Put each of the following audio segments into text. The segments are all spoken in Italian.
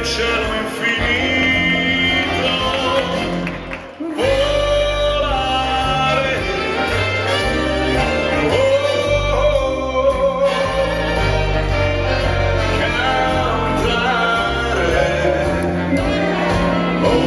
nel cielo infinito, volare, oh, cantare, oh,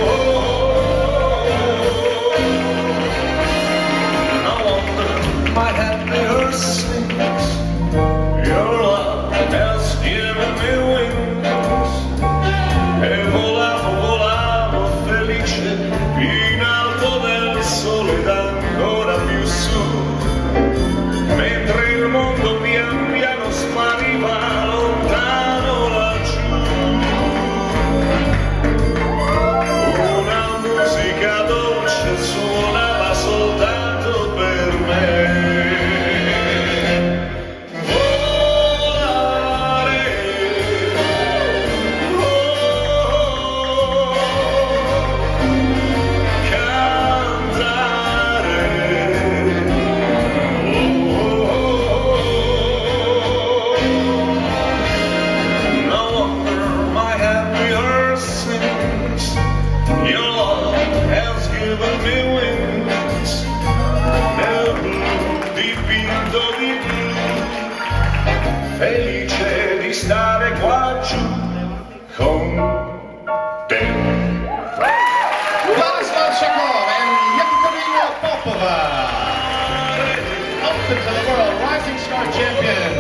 no wonder my happy heart sings. Your love has given me wings, e volavo, volavo felice in alto del sole ed ancora più su, mentre il mondo pian piano spariva lontano laggiù. Una musica dolce suonava soltanto per me. Felice di stare qua giù con te. Ladislav Shakov and Yekaterina Popova, up into the world rising star champion.